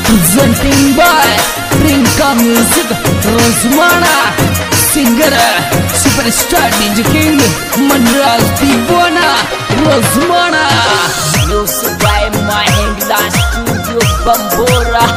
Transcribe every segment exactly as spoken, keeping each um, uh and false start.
presenting by Rinka Music, Rosmana, singer, superstar D J King, Manraj Divana, Rosmana. Music by Mahindra Studio, Bambora.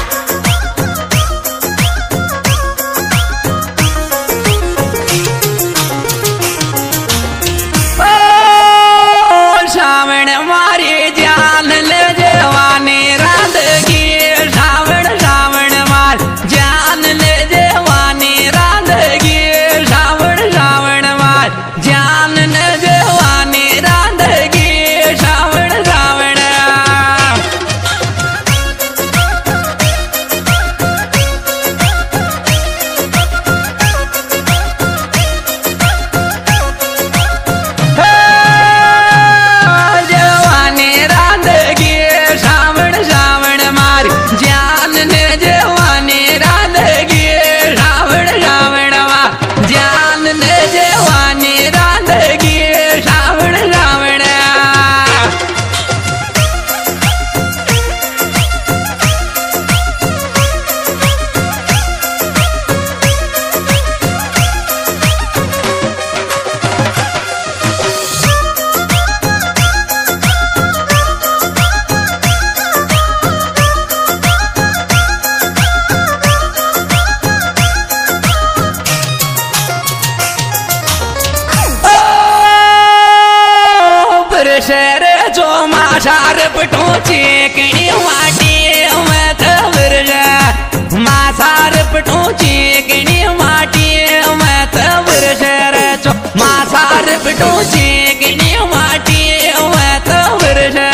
शहर जो माशार पटो चेकड़ी माटी में तबर मासार पटो चेकड़ी माटी में तबर शहर जो मासार पटो चेकड़ी माटी में तबर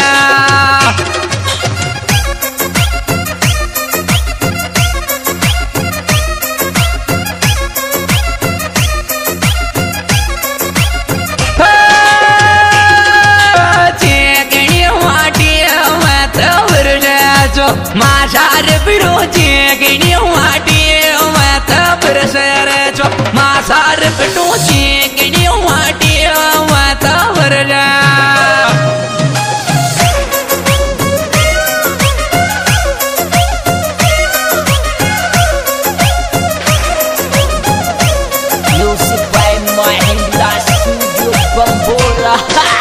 माशार पिड़ो चेकड़ी माटी में तबर शहर जो मासार पिड़ो चेकड़ी माटी में तबर Music by Mahindra Studio, Bambora.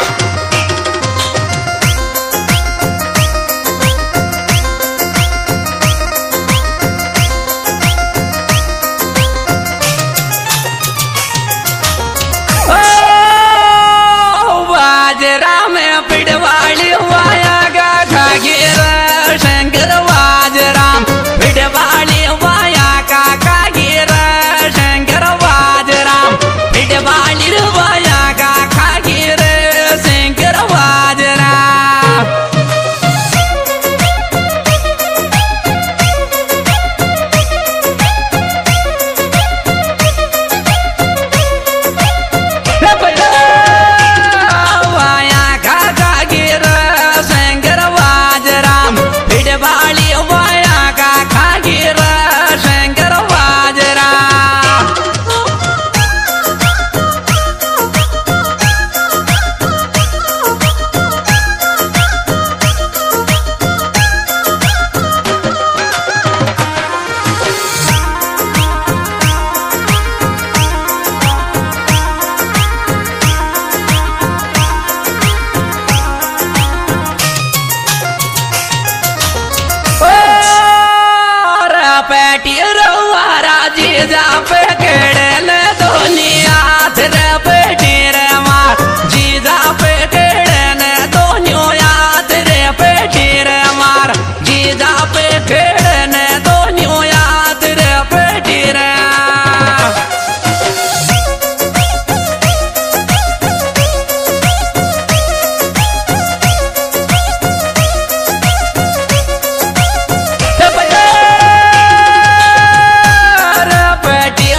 पिड़वाली वाया गा खागीर शंकर वाजराम पिड़वाली वाया का खागीर शंकर वाजराम पिड़वाली वाया का खागीर शंकर वाजराम जा पे केड़े दुनिया तेरे पेटी रे मार जीजा पे केड़े ने दुनिया तेरे पेटी रे मार जीजा पे केड़े ने दुनिया तेरे पेटी रे पेटी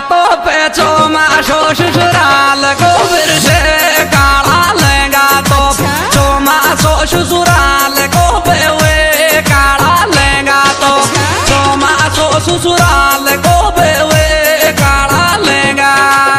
तो पे चोमा शो ससुराल को फिर से काला लहंगा तो चोमा शो ससुराल को पे वे काला लहंगा तो चोमा शो ससुराल को पे वे काला लहंगा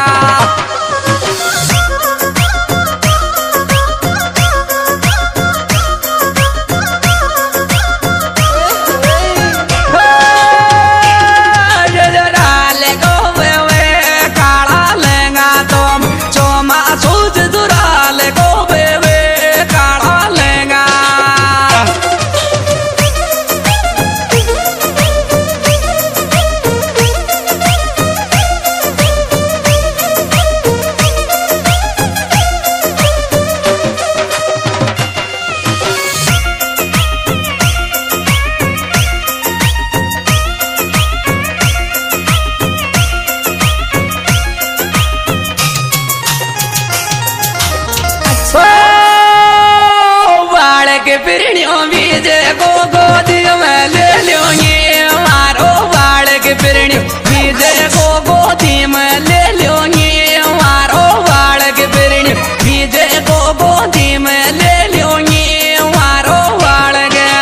के पिरणियों बीजे को गोदी में ले लो ये मारो बाड़ के पिरणियों बीजे को गोदी में ले लो ये मारो बाड़ के पिरणियों बीजे को गोदी में ले लो ये मारो बाड़ गया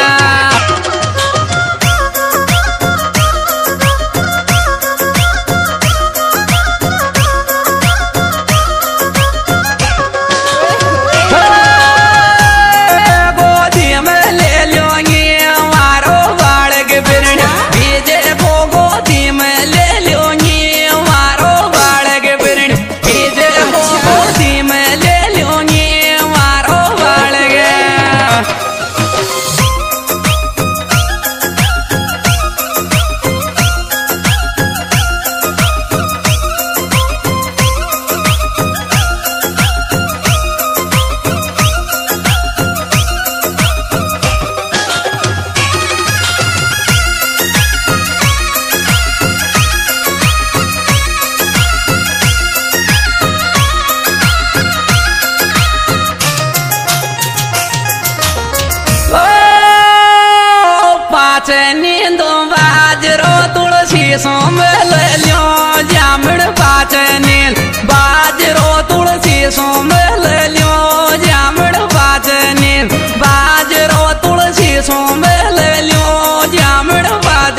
नींदो बाजरो तुलसी सोमल लियो जामड़ पाच नींद बाजरो तुलसी सोमल लियो जामड़ पाच नींद बाजरो तुलसी सोमल लियो जामड़ पाच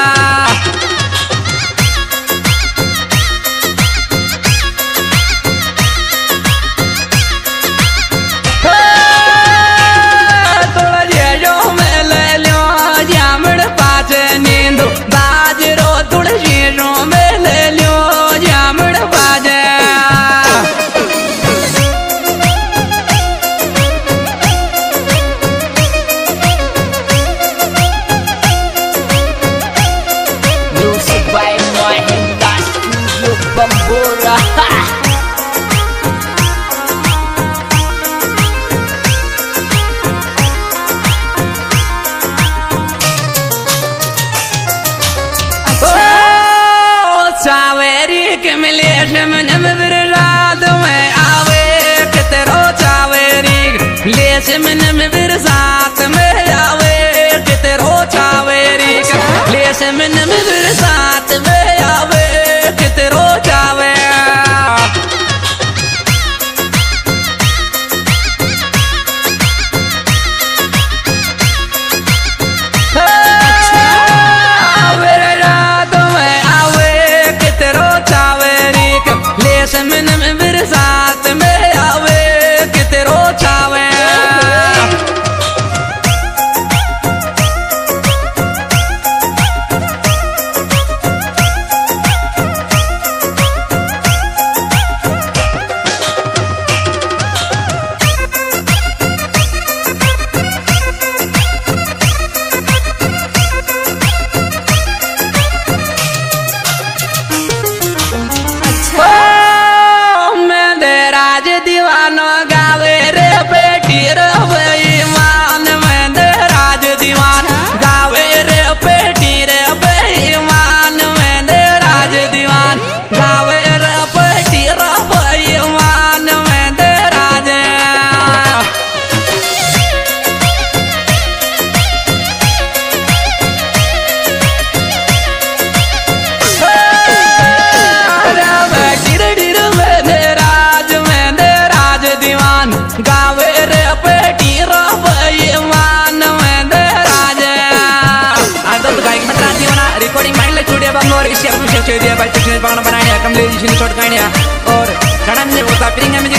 नींद बाजरो तुलसी रो में ले लो जामड़ बाजा Music by Mahinda Studio Bambora. चावेरी के मिले मन में रात में आवे कितरो चावेरी ले मन में साथ में आवे कितरो चावेरी ले मन में साथ में आवे कितरो चावे मन में साथ में आवे कितरो चावे दिया भाई चिकन पान बनाया कमले जी ने छोट कानिया और घणन ने होता पिंग में